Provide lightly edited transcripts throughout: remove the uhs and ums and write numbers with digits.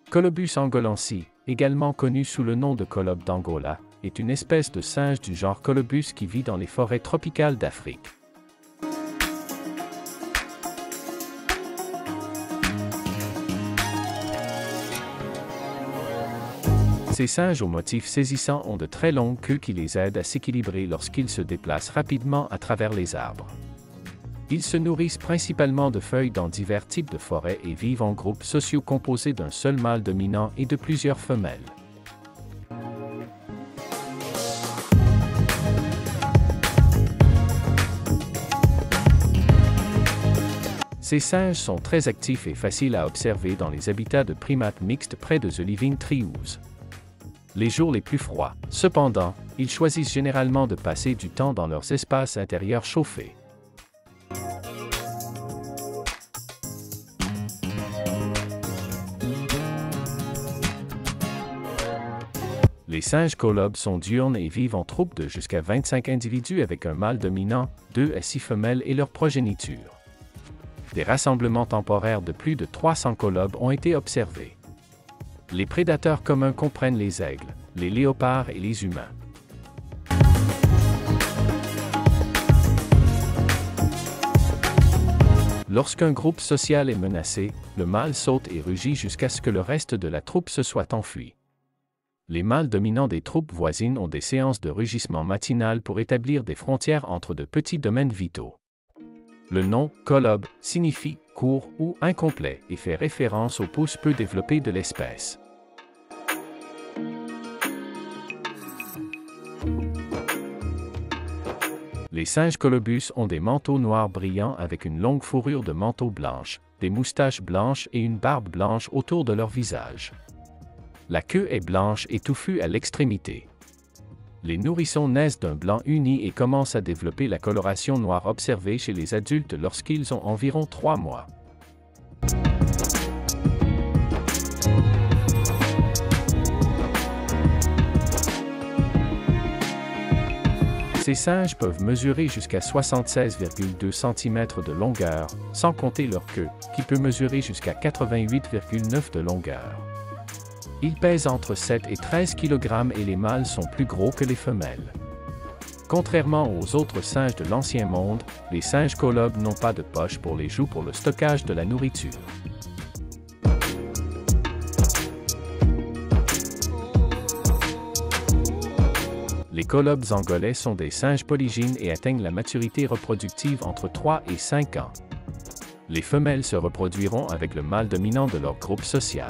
Colobus angolensis, également connu sous le nom de colobe d'Angola, est une espèce de singe du genre Colobus qui vit dans les forêts tropicales d'Afrique. Ces singes aux motifs saisissants ont de très longues queues qui les aident à s'équilibrer lorsqu'ils se déplacent rapidement à travers les arbres. Ils se nourrissent principalement de feuilles dans divers types de forêts et vivent en groupes sociaux composés d'un seul mâle dominant et de plusieurs femelles. Ces singes sont très actifs et faciles à observer dans les habitats de primates mixtes près de The Living Treehouse. Les jours les plus froids, cependant, ils choisissent généralement de passer du temps dans leurs espaces intérieurs chauffés. Les singes colobes sont diurnes et vivent en troupes de jusqu'à 25 individus avec un mâle dominant, 2 à 6 femelles et leur progéniture. Des rassemblements temporaires de plus de 300 colobes ont été observés. Les prédateurs communs comprennent les aigles, les léopards et les humains. Lorsqu'un groupe social est menacé, le mâle saute et rugit jusqu'à ce que le reste de la troupe se soit enfui. Les mâles dominants des troupes voisines ont des séances de rugissement matinales pour établir des frontières entre de petits domaines vitaux. Le nom « colobe » signifie « court » ou « incomplet » et fait référence au pouce peu développé de l'espèce. Les singes colobus ont des manteaux noirs brillants avec une longue fourrure de manteau blanche, des moustaches blanches et une barbe blanche autour de leur visage. La queue est blanche et touffue à l'extrémité. Les nourrissons naissent d'un blanc uni et commencent à développer la coloration noire observée chez les adultes lorsqu'ils ont environ 3 mois. Ces singes peuvent mesurer jusqu'à 76,2 cm de longueur, sans compter leur queue, qui peut mesurer jusqu'à 88,9 de longueur. Ils pèsent entre 7 et 13 kg et les mâles sont plus gros que les femelles. Contrairement aux autres singes de l'Ancien Monde, les singes colobes n'ont pas de poche pour les joues pour le stockage de la nourriture. Les colobes angolais sont des singes polygynes et atteignent la maturité reproductive entre 3 et 5 ans. Les femelles se reproduiront avec le mâle dominant de leur groupe social.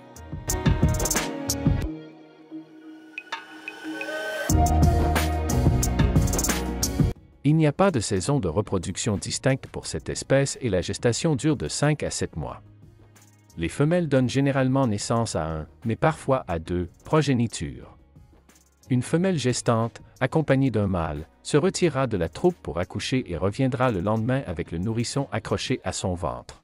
Il n'y a pas de saison de reproduction distincte pour cette espèce et la gestation dure de 5 à 7 mois. Les femelles donnent généralement naissance à 1, mais parfois à 2, progénitures. Une femelle gestante, accompagnée d'un mâle, se retirera de la troupe pour accoucher et reviendra le lendemain avec le nourrisson accroché à son ventre.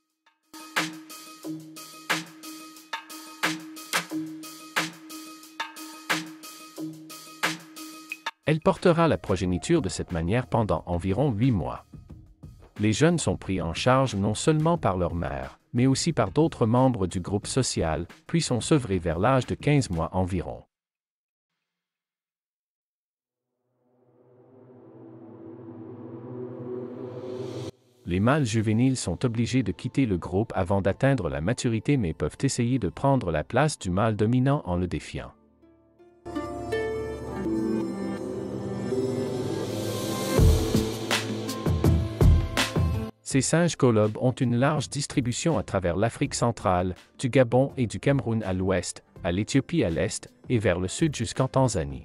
Elle portera la progéniture de cette manière pendant environ 8 mois. Les jeunes sont pris en charge non seulement par leur mère, mais aussi par d'autres membres du groupe social, puis sont sevrés vers l'âge de 15 mois environ. Les mâles juvéniles sont obligés de quitter le groupe avant d'atteindre la maturité mais peuvent essayer de prendre la place du mâle dominant en le défiant. Ces singes colobes ont une large distribution à travers l'Afrique centrale, du Gabon et du Cameroun à l'ouest, à l'Éthiopie à l'est, et vers le sud jusqu'en Tanzanie.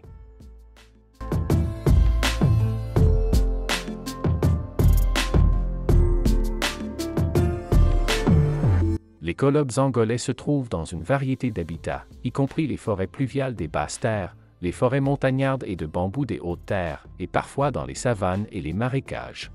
Les colobes angolais se trouvent dans une variété d'habitats, y compris les forêts pluviales des basses terres, les forêts montagnardes et de bambous des hautes terres, et parfois dans les savanes et les marécages.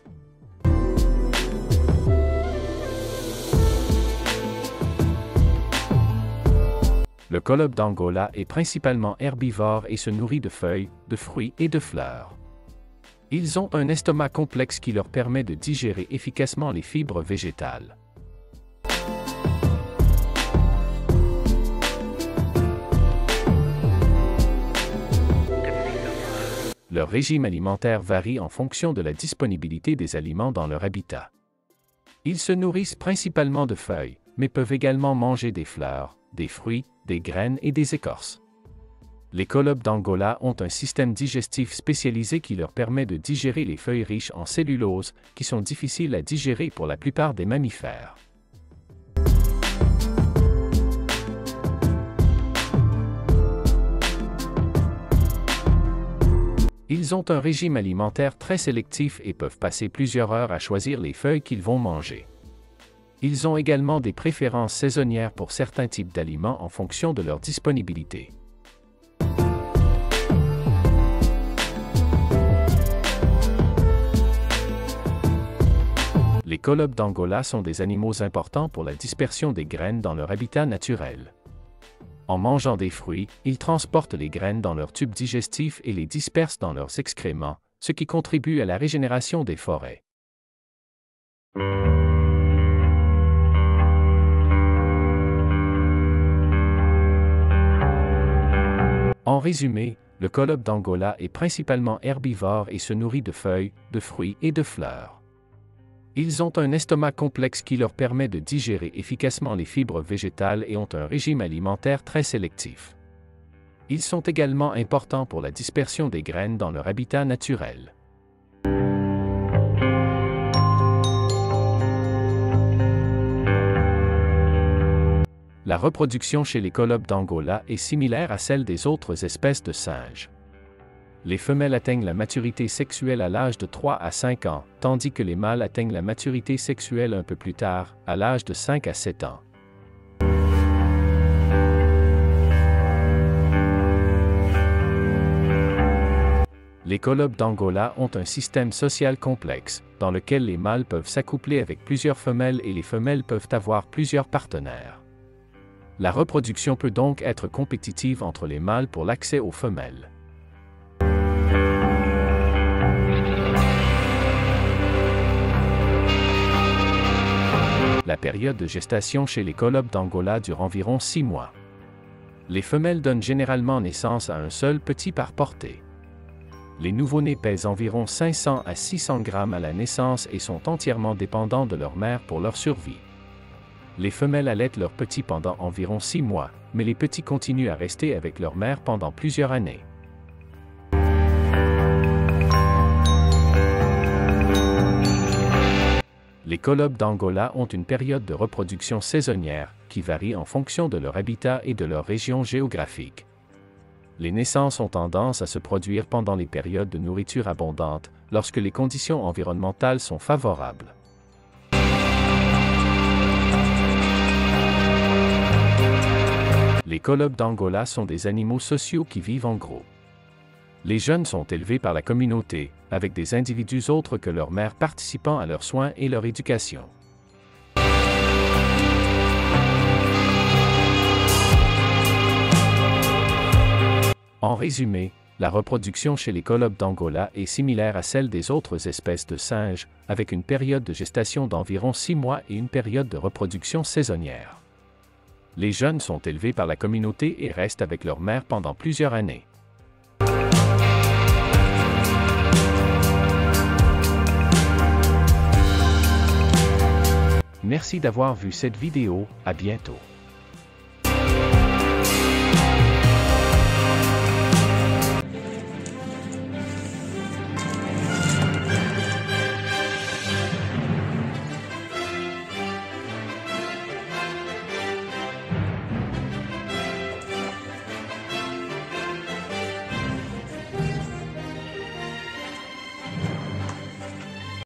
Le colobe d'Angola est principalement herbivore et se nourrit de feuilles, de fruits et de fleurs. Ils ont un estomac complexe qui leur permet de digérer efficacement les fibres végétales. Leur régime alimentaire varie en fonction de la disponibilité des aliments dans leur habitat. Ils se nourrissent principalement de feuilles, mais peuvent également manger des fleurs, des fruits, des graines et des écorces. Les colobes d'Angola ont un système digestif spécialisé qui leur permet de digérer les feuilles riches en cellulose, qui sont difficiles à digérer pour la plupart des mammifères. Ils ont un régime alimentaire très sélectif et peuvent passer plusieurs heures à choisir les feuilles qu'ils vont manger. Ils ont également des préférences saisonnières pour certains types d'aliments en fonction de leur disponibilité. Les colobes d'Angola sont des animaux importants pour la dispersion des graines dans leur habitat naturel. En mangeant des fruits, ils transportent les graines dans leur tube digestif et les dispersent dans leurs excréments, ce qui contribue à la régénération des forêts. En résumé, le colobe d'Angola est principalement herbivore et se nourrit de feuilles, de fruits et de fleurs. Ils ont un estomac complexe qui leur permet de digérer efficacement les fibres végétales et ont un régime alimentaire très sélectif. Ils sont également importants pour la dispersion des graines dans leur habitat naturel. La reproduction chez les colobes d'Angola est similaire à celle des autres espèces de singes. Les femelles atteignent la maturité sexuelle à l'âge de 3 à 5 ans, tandis que les mâles atteignent la maturité sexuelle un peu plus tard, à l'âge de 5 à 7 ans. Les colobes d'Angola ont un système social complexe, dans lequel les mâles peuvent s'accoupler avec plusieurs femelles et les femelles peuvent avoir plusieurs partenaires. La reproduction peut donc être compétitive entre les mâles pour l'accès aux femelles. La période de gestation chez les colobes d'Angola dure environ 6 mois. Les femelles donnent généralement naissance à un seul petit par portée. Les nouveau-nés pèsent environ 500 à 600 grammes à la naissance et sont entièrement dépendants de leur mère pour leur survie. Les femelles allaitent leurs petits pendant environ 6 mois, mais les petits continuent à rester avec leur mère pendant plusieurs années. Les colobes d'Angola ont une période de reproduction saisonnière, qui varie en fonction de leur habitat et de leur région géographique. Les naissances ont tendance à se produire pendant les périodes de nourriture abondante, lorsque les conditions environnementales sont favorables. Les colobes d'Angola sont des animaux sociaux qui vivent en groupe. Les jeunes sont élevés par la communauté, avec des individus autres que leur mère participant à leurs soins et leur éducation. En résumé, la reproduction chez les colobes d'Angola est similaire à celle des autres espèces de singes, avec une période de gestation d'environ 6 mois et une période de reproduction saisonnière. Les jeunes sont élevés par la communauté et restent avec leur mère pendant plusieurs années. Merci d'avoir vu cette vidéo, à bientôt.